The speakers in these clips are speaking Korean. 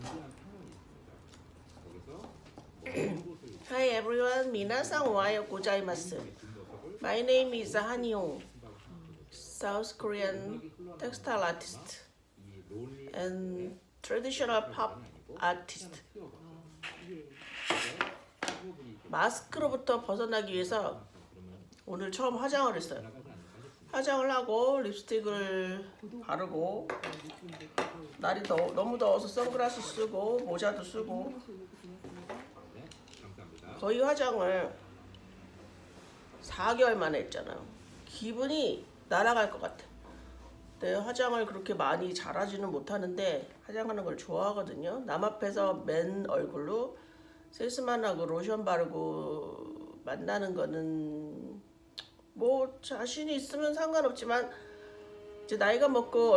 Hi everyone, minasan ohayo gozaimasu. My name is Han Yong, South Korean textile artist and traditional pop artist. 마스크로부터 벗어나기 위해서 오늘 처음 화장을 했어요. 화장을 하고 립스틱을 바르고 날이 너무 더워서 선글라스 쓰고 모자도 쓰고 거의 화장을 4개월 만에 했잖아요. 기분이 날아갈 것 같아. 내 화장을 그렇게 많이 잘하지는 못하는데 화장하는 걸 좋아하거든요. 남 앞에서 맨 얼굴로 세수만 하고 로션 바르고 만나는 거는 뭐 자신이 있으면 상관없지만 이제 나이가 먹고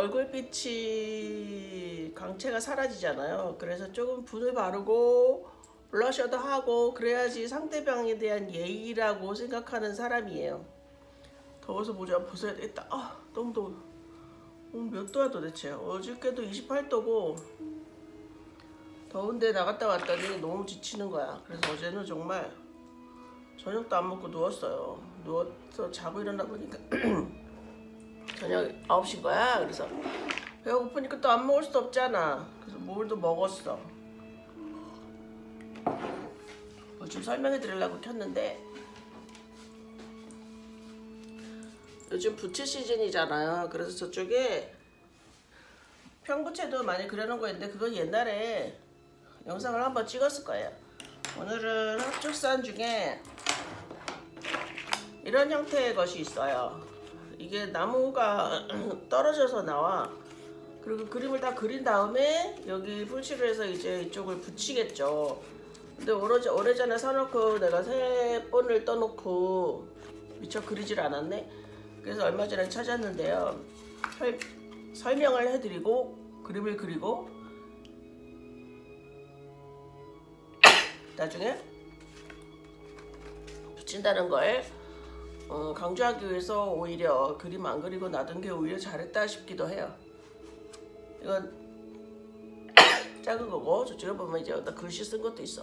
얼굴빛이 광채가 사라지잖아요. 그래서 조금 붓을 바르고 블러셔도 하고 그래야지 상대방에 대한 예의라고 생각하는 사람이에요. 더워서 모자 벗어야 되겠다. 아 너무 더워. 오늘 몇 도야 도대체? 어저께도 28도고 더운데 나갔다 왔더니 너무 지치는 거야. 그래서 어제는 정말 저녁도 안 먹고 누웠어요. 누워서 자고 일어나 보니까 저녁 9시인 거야. 그래서 배가 고프니까 또 안 먹을 수도 없잖아. 그래서 뭘도 먹었어. 좀 설명해 드리려고 켰는데 요즘 부채 시즌이잖아요. 그래서 저쪽에 평부채도 많이 그려놓은 거 있는데 그건 옛날에 영상을 한번 찍었을 거예요. 오늘은 합죽산 중에 이런 형태의 것이 있어요. 이게 나무가 떨어져서 나와. 그리고 그림을 다 그린 다음에 여기 풀칠을 해서 이제 이쪽을 붙이겠죠. 근데 오래전에 사놓고 내가 3번을 떠놓고 미처 그리질 않았네. 그래서 얼마 전에 찾았는데요. 설명을 해드리고 그림을 그리고 나중에 붙인다는 걸 강조하기 위해서 오히려 그림 안 그리고 놔둔 게 오히려 잘했다 싶기도 해요. 이건 작은 거고 저쪽에 보면 이제 어떤 글씨 쓴 것도 있어.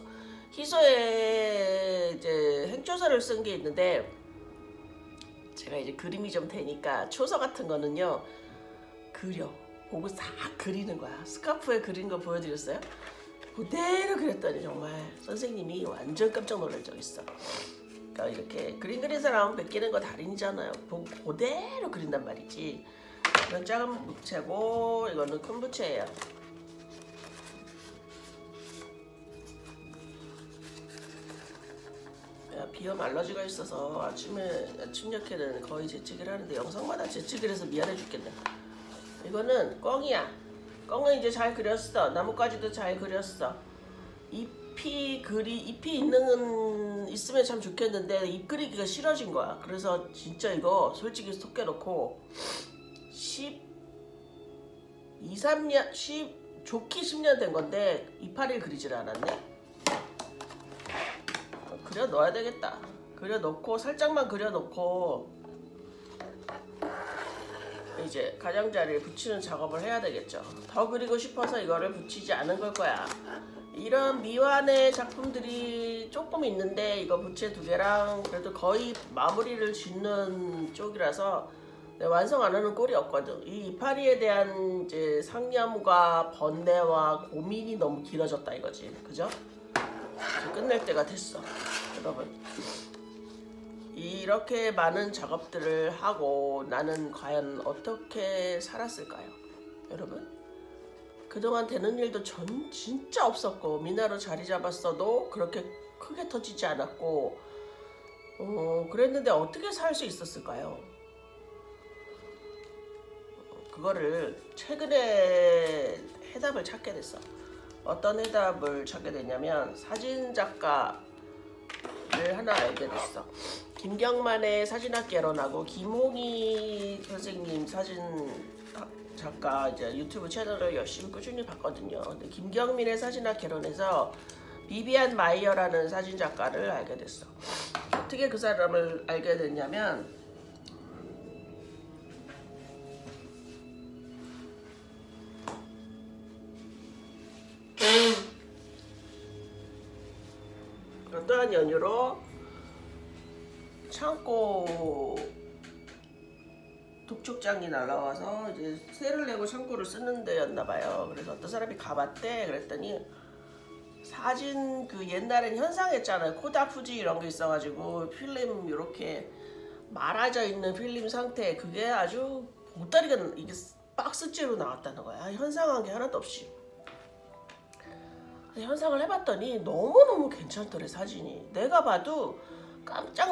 희소에 이제 행초서를 쓴 게 있는데 제가 이제 그림이 좀 되니까 초서 같은 거는요 보고 싹 그리는 거야. 스카프에 그린 거 보여드렸어요? 그대로 그렸더니 정말 선생님이 완전 깜짝 놀랄 적 있어. 그러니까 이렇게 그림 그린 사람은 베끼는 거 달인이잖아요. 보고 그대로 그린단 말이지. 이건 작은 부채고 이거는 큰 부채예요. 비염 알러지가 있어서 아침녘에는 거의 재채기를 하는데 영상마다 재채기를 해서 미안해 죽겠네. 이거는 꿩이야. 꿩은 이제 잘 그렸어. 나뭇가지도 잘 그렸어. 잎이 있으면 참 좋겠는데 잎 그리기가 싫어진 거야. 그래서 진짜 이거 솔직히 속 깨놓고 3년 좋기 10년 된 건데 이파리를 그리질 않았네. 그려 넣어야 되겠다. 그려 넣고 살짝만 그려 놓고 이제 가장자리에 붙이는 작업을 해야 되겠죠. 더 그리고 싶어서 이거를 붙이지 않은 걸 거야. 이런 미완의 작품들이 조금 있는데 이거 부채 2개랑 그래도 거의 마무리를 짓는 쪽이라서 완성 안 하는 꼴이 없거든. 이 이파리에 대한 이제 상념과 번뇌와 고민이 너무 길어졌다 이거지. 그죠? 끝낼 때가 됐어. 여러분 이렇게 많은 작업들을 하고 나는 과연 어떻게 살았을까요? 여러분 그동안 되는 일도 진짜 없었고 미나로 자리 잡았어도 그렇게 크게 터지지 않았고 그랬는데 어떻게 살 수 있었을까요? 그거를 최근에 해답을 찾게 됐어. 어떤 해답을 찾게 됐냐면 사진작가를 하나 알게 됐어. 김경만의 사진학개론하고 김홍희 선생님 사진작가 이제 유튜브 채널을 열심히 꾸준히 봤거든요. 근데 김경민의 사진학개론에서 비비안 마이어라는 사진작가를 알게 됐어. 어떻게 그 사람을 알게 됐냐면 어떠한 연유로 창고 독촉장이 날라와서 이제 세를 내고 창고를 쓰는 데였나봐요. 그래서 어떤 사람이 가봤대. 그랬더니 사진 그 옛날엔 현상했잖아요. 코닥 후지 이런 게 있어가지고 필름 이렇게 말아져 있는 필름 상태, 그게 아주 보따리가 이게 박스째로 나왔다는 거야. 현상한 게 하나도 없이. 현상을 해봤더니 너무너무 괜찮더래 사진이. 내가 봐도 깜짝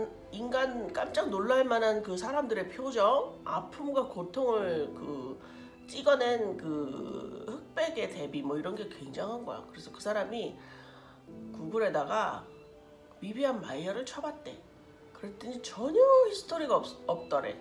놀랄 만한 그 사람들의 표정, 아픔과 고통을 그 찍어낸 그 흑백의 대비 뭐 이런 게 굉장한 거야. 그래서 그 사람이 구글에다가 비비안 마이어를 쳐봤대. 그랬더니 전혀 히스토리가 없더래.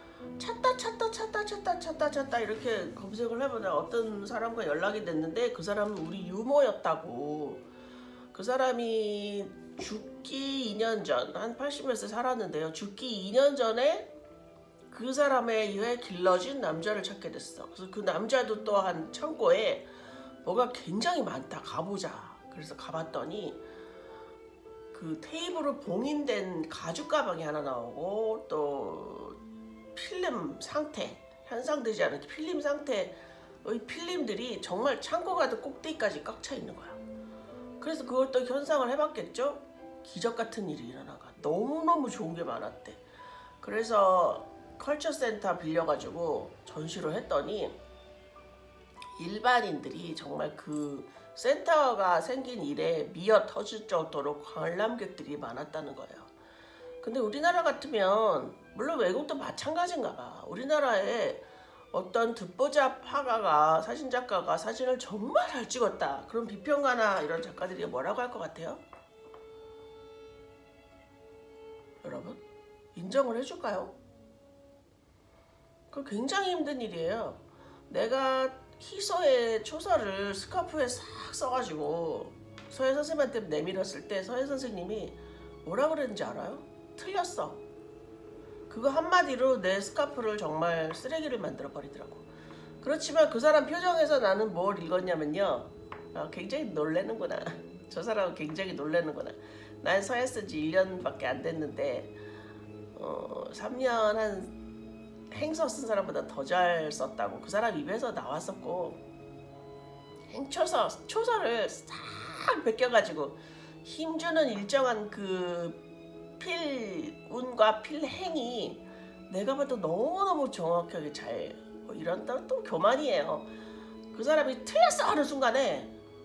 찾다 이렇게 검색을 해보자 어떤 사람과 연락이 됐는데 그 사람은 우리 유모였다고. 그 사람이 죽기 2년 전, 한 80몇 세 살았는데요. 죽기 2년 전에 그 사람에 의해 길러진 남자를 찾게 됐어. 그래서 그 남자도 또한 창고에 뭐가 굉장히 많다. 가보자. 그래서 가봤더니 그 테이블로 봉인된 가죽 가방이 하나 나오고 또 필름 상태, 현상되지 않은 필름 상태의 필름들이 정말 창고 가득 꼭대기까지 꽉 차 있는 거야. 그래서 그걸 또 현상을 해봤겠죠? 기적 같은 일이 일어나가. 너무너무 좋은 게 많았대. 그래서 컬처센터 빌려가지고 전시를 했더니 일반인들이 정말 그 센터가 생긴 일에 미어 터질 정도로 관람객들이 많았다는 거예요. 근데 우리나라 같으면 물론 외국도 마찬가지인가 봐. 우리나라에 어떤 듣보잡 화가가, 사진작가가 사진을 정말 잘 찍었다. 그럼 비평가나 이런 작가들이 뭐라고 할 것 같아요? 여러분 인정을 해줄까요? 그거 굉장히 힘든 일이에요. 내가 희서의 초서를 스카프에 싹 써가지고 서예 선생님한테 내밀었을 때 서예 선생님이 뭐라 그랬는지 알아요? 틀렸어. 그거 한마디로 내 스카프를 정말 쓰레기를 만들어 버리더라고. 그렇지만 그 사람 표정에서 나는 뭘 읽었냐면요. 굉장히 놀래는구나. 저 사람은 굉장히 놀래는구나. 난 서예 쓴 지 1년밖에 안 됐는데 3년 한 행서 쓴 사람보다 더 잘 썼다고 그 사람 입에서 나왔었고, 초서를 싹 베껴가지고 힘주는 일정한 그 필운과 필행이 내가 봐도 너무너무 정확하게 잘, 이런 또 교만이에요. 그 사람이 틀렸어 하는 순간에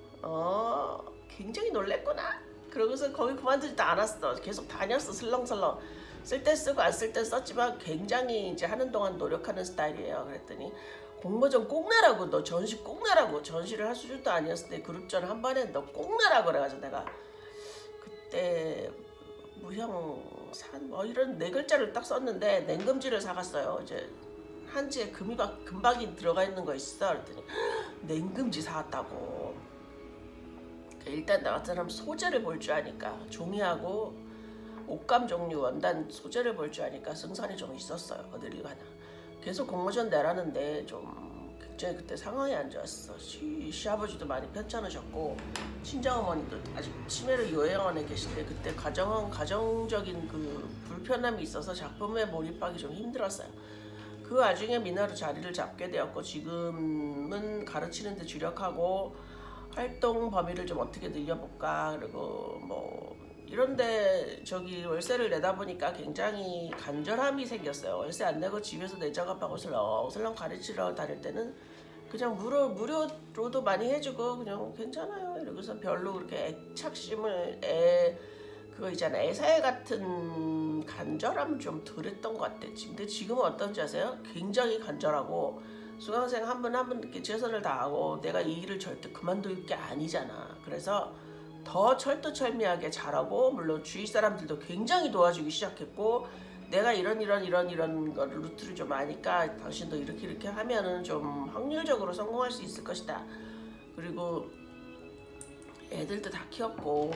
굉장히 놀랬구나. 그러고서 거기 그만두지도 않았어. 계속 다녔어. 슬렁슬렁. 쓸 때 쓰고 안 쓸 때 썼지만 굉장히 이제 하는 동안 노력하는 스타일이에요. 그랬더니 공모전 꼭 내라고, 너 전시 꼭 내라고. 전시를 할 수준도 아니었을 때 그룹전 한 번에 너 꼭 내라고 그래가지고 내가 그때 무형산 뭐 이런 4글자를 딱 썼는데 냉금지를 사갔어요. 이제 한지에 금박이 들어가 있는 거 있어. 그랬더니 냉금지 사왔다고. 일단 나 같은 사람 소재를 볼 줄 아니까, 종이하고 옷감 종류 원단 소재를 볼 줄 아니까 승산이 좀 있었어요. 어딜 가나. 계속 공모전 내라는데 좀 굉장히 그때 상황이 안 좋았어. 시아버지도 많이 편찮으셨고 친정어머니도 아직 치매로 요양원에 계신데 그때 가정적인 그 불편함이 있어서 작품에 몰입하기 좀 힘들었어요. 그 와중에 미나루 자리를 잡게 되었고 지금은 가르치는 데 주력하고 활동 범위를 좀 어떻게 늘려볼까. 그리고 뭐 이런데 월세를 내다 보니까 굉장히 간절함이 생겼어요. 월세 안 내고 집에서 내 작업하고 슬렁슬렁 가르치러 다닐 때는 그냥 무료로도 많이 해주고 그냥 괜찮아요. 이러고서 별로 그렇게 애착심을 그거 있잖아, 애사에 같은 간절함을 좀 덜했던 것 같아. 근데 지금은 어떤지 아세요? 굉장히 간절하고 수강생 한 분 한 분 이렇게 최선을 다하고 내가 이 일을 절대 그만둘 게 아니잖아. 그래서 더 철두철미하게 잘하고, 물론 주위 사람들도 굉장히 도와주기 시작했고, 내가 이런 루트를 좀 아니까 당신도 이렇게 하면은 좀 확률적으로 성공할 수 있을 것이다. 그리고 애들도 다 키웠고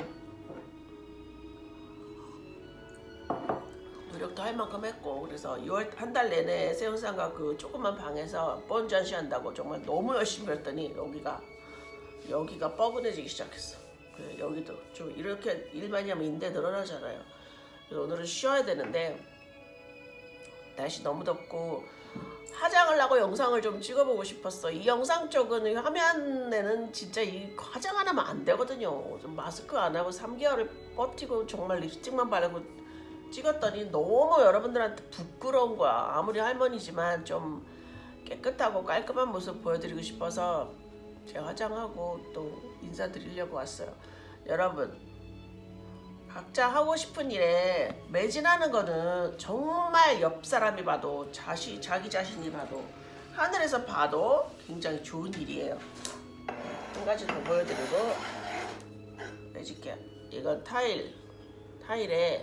노력도 할 만큼 했고, 그래서 6월 한 달 내내 세운상가 그 조그만 방에서 뻔 전시한다고 정말 너무 열심히 했더니 여기가 뻐근해지기 시작했어. 네, 여기도 좀 이렇게 일 많이 하면 인대 늘어나잖아요. 그래서 오늘은 쉬어야 되는데 날씨 너무 덥고 화장을 하고 영상을 좀 찍어보고 싶었어. 이 영상 쪽은 화면에는 진짜 이 화장 안 하면 안 되거든요. 좀 마스크 안 하고 3개월을 버티고 정말 립스틱만 바르고 찍었더니 너무 여러분들한테 부끄러운 거야. 아무리 할머니지만 좀 깨끗하고 깔끔한 모습 보여드리고 싶어서 제가 화장하고 또 인사드리려고 왔어요. 여러분, 각자 하고 싶은 일에 매진하는 거는 정말 옆 사람이 봐도 자기 자신이 봐도 하늘에서 봐도 굉장히 좋은 일이에요. 한 가지 더 보여드리고 해줄게요. 이건 타일에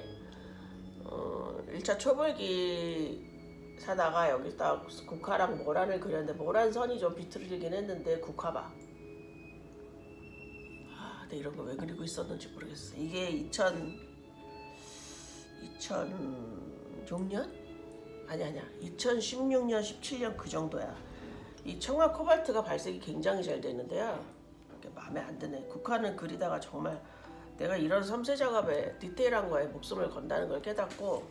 1차 초벌기 사다가 여기다 국화랑 모란을 그렸는데 모란 선이 좀 비틀리긴 했는데 국화 봐. 근데 이런 거 왜 그리고 있었는지 모르겠어. 이게 2006년? 아니야 2016년 17년 그 정도야. 이 청아 코발트가 발색이 굉장히 잘 되는데요. 마음에 안 드네. 국화는 그리다가 정말 내가 이런 섬세 작업에 디테일한 거에 목숨을 건다는 걸 깨닫고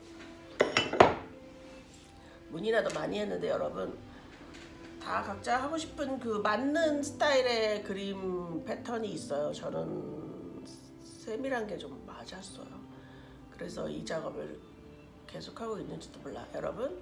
문이라도 많이 했는데 여러분 다 각자 하고 싶은 그 맞는 스타일의 그림 패턴이 있어요. 저는 세밀한 게 좀 맞았어요. 그래서 이 작업을 계속하고 있는지도 몰라. 여러분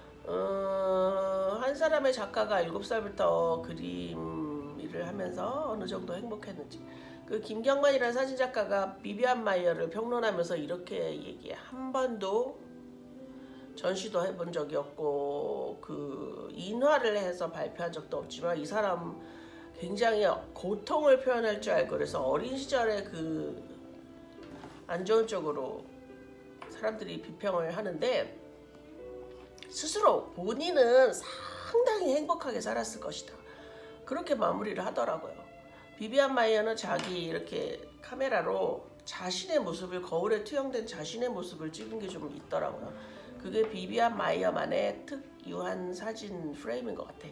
한 사람의 작가가 7살부터 그림 일을 하면서 어느 정도 행복했는지 그 김경만이라는 사진작가가 비비안 마이어를 평론하면서 이렇게 얘기해. 한 번도 전시도 해본 적이 없고 그 인화를 해서 발표한 적도 없지만 이 사람 굉장히 고통을 표현할 줄 알고 그래서 어린 시절에 그 안 좋은 쪽으로 사람들이 비평을 하는데 스스로 본인은 상당히 행복하게 살았을 것이다. 그렇게 마무리를 하더라고요. 비비안 마이어는 자기 이렇게 카메라로 자신의 모습을 거울에 투영된 자신의 모습을 찍은 게 좀 있더라고요. 그게 비비안 마이어만의 특유한 사진 프레임인 것 같아.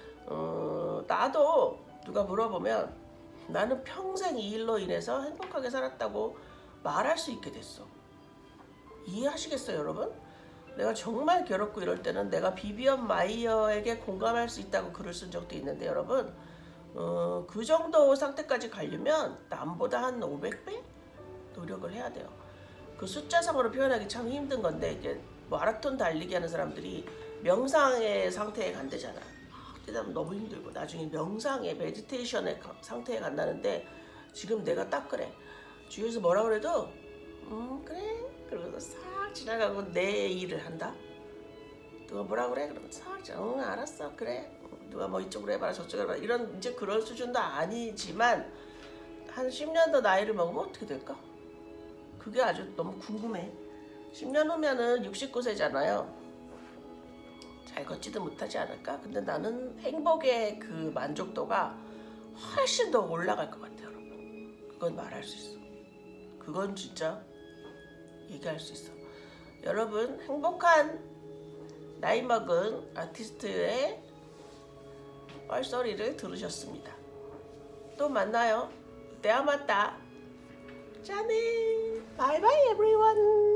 나도 누가 물어보면 나는 평생 이 일로 인해서 행복하게 살았다고 말할 수 있게 됐어. 이해하시겠어요, 여러분? 내가 정말 괴롭고 이럴 때는 내가 비비안 마이어에게 공감할 수 있다고 글을 쓴 적도 있는데 여러분 그 정도 상태까지 가려면 남보다 한 500배 노력을 해야 돼요. 그 숫자상으로 표현하기 참 힘든 건데 이게 마라톤 달리기 하는 사람들이 명상의 상태에 간대잖아. 그다음 너무 힘들고 나중에 명상의 메디테이션의 상태에 간다는데 지금 내가 딱 그래. 주위에서 뭐라 그래도 그래 그러면서 싹 지나가고 내 일을 한다. 누가 뭐라 그래 그러면 싹 알았어 그래. 누가 뭐 이쪽으로 해봐라 저쪽으로 해봐라 이런 이제 그런 수준도 아니지만 한 10년 더 나이를 먹으면 어떻게 될까? 그게 아주 너무 궁금해. 10년 후면은 69세잖아요. 잘 걷지도 못하지 않을까? 근데 나는 행복의 그 만족도가 훨씬 더 올라갈 것 같아요, 여러분. 그건 말할 수 있어. 그건 진짜 얘기할 수 있어. 여러분, 행복한 나이 먹은 아티스트의 뻘소리를 들으셨습니다. 또 만나요. 때와 맞다. 짜네. 바이바이, everyone.